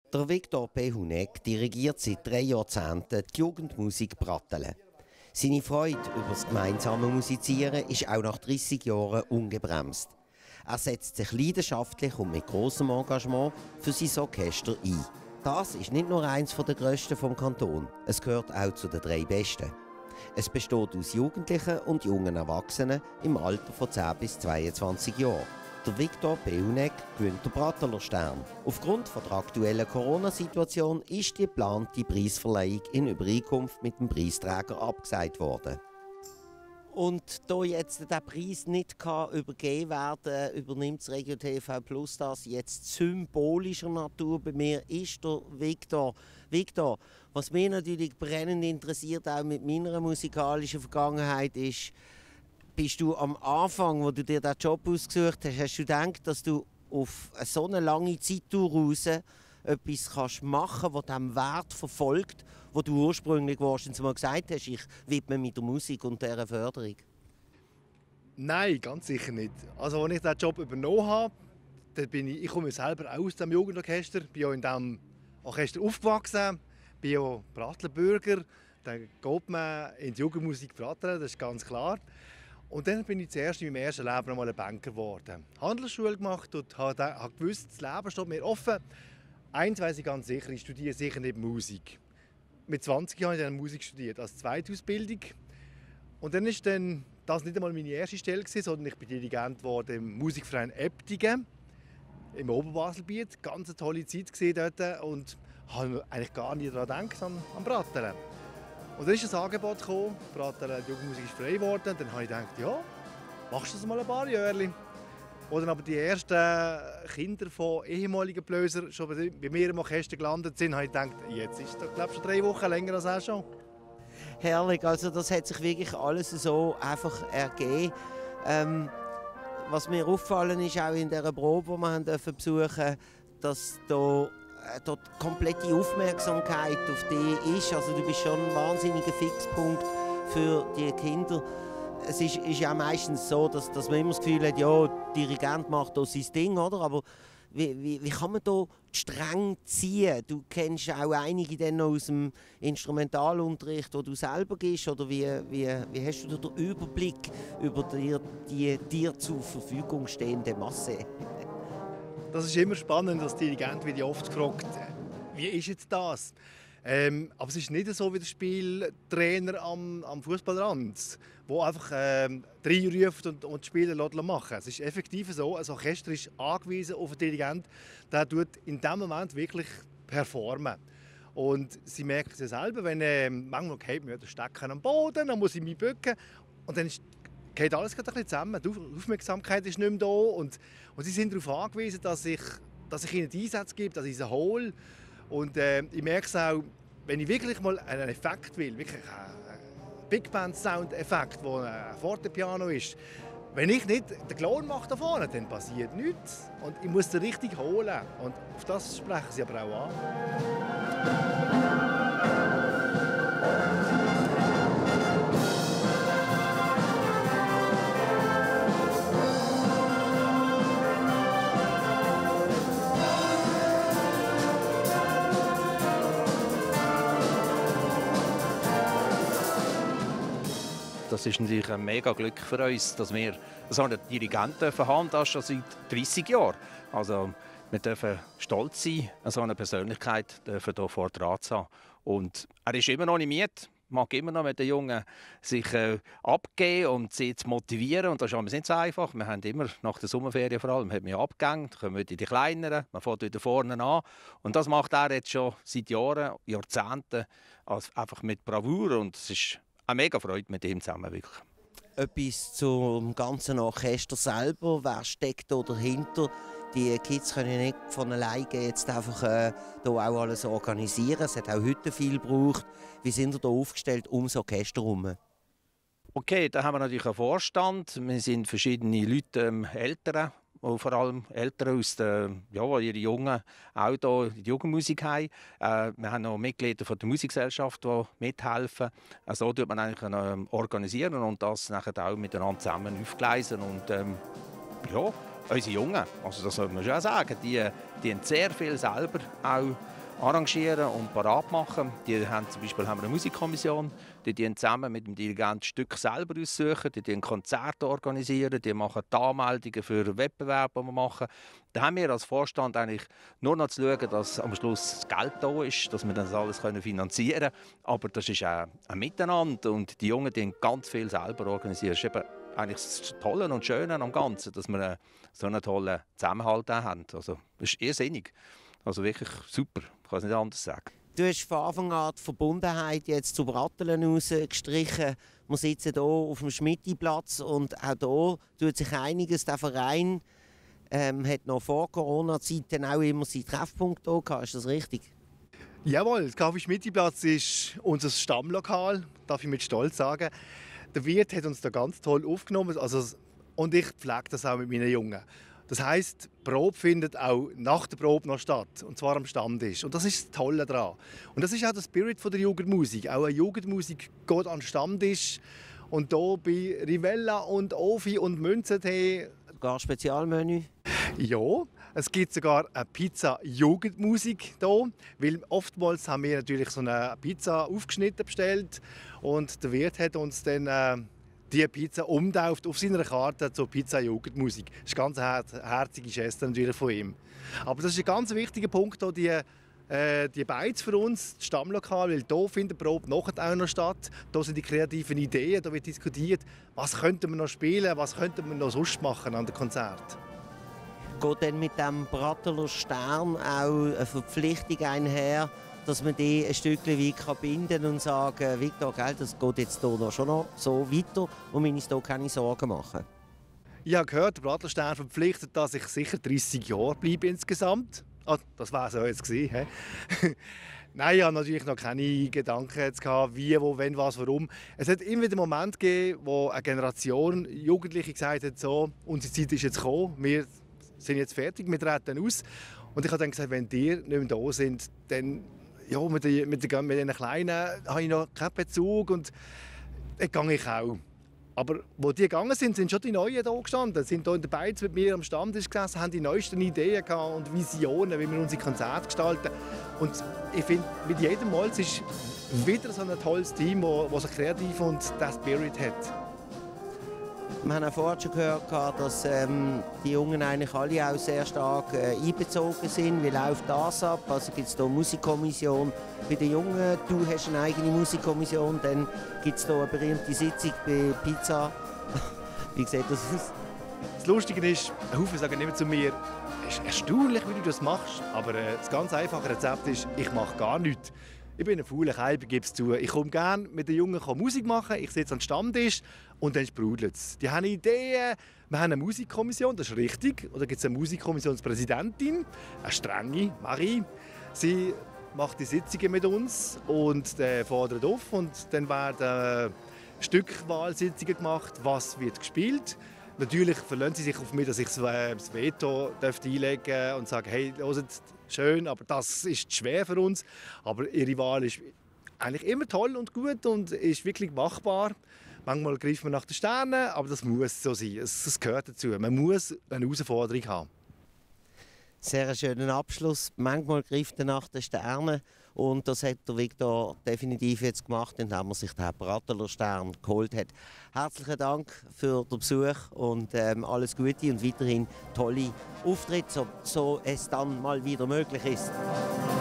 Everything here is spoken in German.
Der Viktor Behunek dirigiert seit 3 Jahrzehnten die Jugendmusik Brattelen. Seine Freude über das gemeinsame Musizieren ist auch nach 30 Jahren ungebremst. Er setzt sich leidenschaftlich und mit grossem Engagement für sein Orchester ein. Das ist nicht nur eines der grössten vom Kanton, es gehört auch zu den 3 besten. Es besteht aus Jugendlichen und jungen Erwachsenen im Alter von 10 bis 22 Jahren. Der Viktor Behunek gewinnt den Bratteler Stern. Aufgrund der aktuellen Corona-Situation ist die geplante Preisverleihung in Übereinkunft mit dem Preisträger abgesagt worden. Und da jetzt der Preis nicht übergeben werden kann, übernimmt das Regio TV Plus das jetzt symbolischer Natur. Bei mir ist der Viktor. Viktor, was mich natürlich brennend interessiert, auch mit meiner musikalischen Vergangenheit, ist, bist du am Anfang, wo du dir diesen Job ausgesucht hast, hast du gedacht, dass du auf so eine lange Zeittour raus etwas kannst machen, das dem Wert verfolgt, wo du ursprünglich warst und mal gesagt hast, ich widme mich der Musik und dieser Förderung? Nein, ganz sicher nicht. Also, als ich diesen Job übernommen habe, ich komme selber aus dem Jugendorchester, bin auch in diesem Orchester aufgewachsen, bin auch Brattler-Bürger. Dann geht man in die Jugendmusik Brattler, das ist ganz klar. Und dann bin ich zuerst in meinem ersten Leben einmal ein Banker geworden. Handelsschule gemacht und habe gewusst, das Leben steht mir offen. Eins weiss ich ganz sicher, ich studiere sicher nicht Musik. Mit 20 Jahren habe ich dann Musik studiert, als Zweitausbildung. Und dann war das nicht einmal meine erste Stelle, sondern ich bin Dirigent geworden im Musikverein Eptingen im Oberbaselbiet. Ganz eine tolle Zeit dort und habe eigentlich gar nicht daran gedacht, am Brattelen. Und dann ist ein Angebot gekommen, Brattelen, die Jugendmusik ist frei geworden. Dann habe ich gedacht, ja, machst du das mal ein paar Jahre. Als dann aber die ersten Kinder von ehemaligen Blöser schon bei mir im Orchester gelandet sind, habe ich gedacht, jetzt ist es, glaube ich, schon 3 Wochen länger als auch schon. Herrlich, also das hat sich wirklich alles so einfach ergeben. Was mir aufgefallen ist, auch in dieser Probe, die wir besuchen durften, dass dort komplette Aufmerksamkeit auf dich ist. Also du bist schon ein wahnsinniger Fixpunkt für die Kinder. Es ist ja meistens so, dass man immer das Gefühl hat, ja, der Dirigent macht da sein Ding, oder? Aber wie kann man da die Stränge ziehen? Du kennst auch einige dann noch aus dem Instrumentalunterricht, den du selber gibst. Oder wie hast du da den Überblick über die dir zur Verfügung stehende Masse? Das ist immer spannend, als Dirigent wird ich oft gefragt, wie ist jetzt das? Aber es ist nicht so wie der Spieltrainer am Fußballrand, der einfach reinruft und die Spieler machen. Es ist effektiv so, ein Orchester ist angewiesen auf einen Dirigent, der in diesem Moment wirklich performen. Und sie merken es ja selber, wenn manchmal geht mir der Stecken am Boden, dann muss ich mich bücken und dann geht alles ein bisschen zusammen. Die Aufmerksamkeit ist nicht mehr da und sie sind darauf angewiesen, dass ich ihnen die Einsätze gebe, dass ich sie hole. Und ich merke es auch, wenn ich wirklich mal einen Effekt will, wirklich einen Big Band Sound Effekt, wo ein Fortepiano ist, wenn ich nicht den Klon mache da vorne, dann passiert nichts. Und ich muss den richtig holen. Und auf das sprechen sie aber auch an. Das ist natürlich ein mega Glück für uns, dass wir so einen Dirigenten haben, das schon seit 30 Jahren. Also wir dürfen stolz sein, so eine Persönlichkeit dürfen hier vor Draht zu haben. Und er ist immer noch nicht müde, mag immer noch mit den Jungen sich abgeben und sie zu motivieren. Und das ist nicht so einfach. Wir haben immer nach der Sommerferien vor allem Abgänge, dann kommen wir in die kleineren, man fährt wieder vorne an. Und das macht er jetzt schon seit Jahren, Jahrzehnten, einfach mit Bravour. Und es ist eine mega Freude mit ihm zusammen, wirklich. Etwas zum ganzen Orchester selber. Wer steckt da dahinter? Die Kids können nicht von alleine jetzt einfach hier auch alles organisieren. Es hat auch heute viel gebraucht. Wie sind ihr da aufgestellt um das Orchester herum? Okay, da haben wir natürlich einen Vorstand. Wir sind verschiedene Leute, Eltern, vor allem Eltern, aus der, die ihre Jungen auch hier in die Jugendmusik haben. Wir haben noch Mitglieder von der Musikgesellschaft, die mithelfen. So tut man eigentlich organisieren und das nachher auch miteinander zusammen aufgleisen. Und unsere Jungen, also das soll man schon sagen, die haben sehr viel selber auch arrangieren und parat machen. Die haben zum Beispiel eine Musikkommission, die zusammen mit dem Dirigenten Stück selber aussuchen, die Konzerte organisieren, die machen die Anmeldungen für Wettbewerbe, die wir machen. Da haben wir als Vorstand eigentlich nur noch zu schauen, dass am Schluss das Geld da ist, dass wir das alles finanzieren können. Aber das ist auch ein Miteinander und die Jungen die ganz viel selber organisieren. Das ist eben eigentlich das Tolle und Schöne am Ganzen, dass wir so einen tollen Zusammenhalt haben. Also, das ist irrsinnig. Also wirklich super, ich kann es nicht anders sagen. Du hast von Anfang an die Verbundenheit jetzt zu Brattelen rausgestrichen. Wir sitzen hier auf dem Schmittiplatz und auch hier tut sich einiges. Der Verein hat noch vor Corona-Zeiten auch immer seinen Treffpunkt hier gehabt. Ist das richtig? Jawohl, das Café Schmittiplatz ist unser Stammlokal, darf ich mit Stolz sagen. Der Wirt hat uns da ganz toll aufgenommen und ich pflege das auch mit meinen Jungen. Das heisst, die Probe findet auch nach der Probe noch statt, und zwar am Stammtisch. Und das ist das Tolle daran. Und das ist auch der Spirit der Jugendmusik. Auch eine Jugendmusik geht an den Stammtisch. Und hier bei Rivella und Ofi und Münzentee. Sogar Spezialmenü? Ja, es gibt sogar eine Pizza-Jugendmusik hier. Weil oftmals haben wir natürlich so eine Pizza aufgeschnitten bestellt. Und der Wirt hat uns dann die Pizza umtauft auf seiner Karte zur Pizza-Jugendmusik. Das ist eine ganz herzige Geste natürlich von ihm. Aber das ist ein ganz wichtiger Punkt, hier, die Beiz für uns, das Stammlokal, weil hier findet die Probe nachher auch noch statt. Hier sind die kreativen Ideen, hier wird diskutiert, was könnten wir noch spielen, was könnten wir noch sonst machen an dem Konzert. Geht denn mit dem Bratteler Stern auch eine Verpflichtung einher, dass man die ein Stückchen weit binden kann und sagen, Victor, gell, das geht jetzt hier noch schon noch so weiter und wir müssen uns hier keine Sorgen machen? Ich habe gehört, der Brattelstern verpflichtet, dass ich sicher 30 Jahre bleibe insgesamt. Das war es ja jetzt gewesen. Nein, ich hatte natürlich noch keine Gedanken gehabt, wie, wo, wenn, was, warum. Es hat immer wieder einen Moment gegeben, wo eine Generation Jugendliche gesagt hat, so, unsere Zeit ist jetzt gekommen, wir sind jetzt fertig, wir treten aus. Und ich habe dann gesagt, wenn die nicht mehr da sind, dann ja, mit den Kleinen habe ich noch keinen Bezug und dann gehe ich auch. Aber wo die gegangen sind, sind schon die Neuen da gestanden, sind hier in der Beiz mit mir am Stammtisch gesessen, haben die neuesten Ideen gehabt und Visionen, wie wir unsere Konzerte gestalten. Und ich finde, mit jedem Mal es ist wieder so ein tolles Team, das so kreativ und diesen Spirit hat. Wir haben auch vorher schon gehört, dass die Jungen eigentlich alle auch sehr stark einbezogen sind. Wie läuft das ab? Also gibt es hier eine Musikkommission bei den Jungen, du hast eine eigene Musikkommission, dann gibt es hier eine berühmte Sitzung bei Pizza. Wie sieht das aus? Das Lustige ist, Haufen sagen immer zu mir, es ist erstaunlich, wie du das machst, aber das ganz einfache Rezept ist, ich mache gar nichts. Ich bin ein fauler Keib, ich gebe es zu. Ich komme gerne mit den Jungen Musik machen, ich sitze am Stammtisch und dann sprudelt es. Die haben Ideen, wir haben eine Musikkommission, das ist richtig. Und dann gibt es eine Musikkommissionspräsidentin, eine strenge Marie. Sie macht die Sitzungen mit uns und fordert auf. Und dann werden Stückwahlsitzungen gemacht, was wird gespielt. Natürlich verlassen sie sich auf mich, dass ich das Veto einlegen darf und sage, hey, hört, schön, aber das ist schwer für uns. Aber ihre Wahl ist eigentlich immer toll und gut und ist wirklich machbar. Manchmal greift man nach den Sternen, aber das muss so sein. Es gehört dazu. Man muss eine Herausforderung haben. Sehr schönen Abschluss. Manchmal greift er nach den Sternen. Und das hat der Victor definitiv jetzt gemacht, indem er sich den Bratteler Stern geholt hat. Herzlichen Dank für den Besuch und alles Gute und weiterhin tolle Auftritte, so es dann mal wieder möglich ist.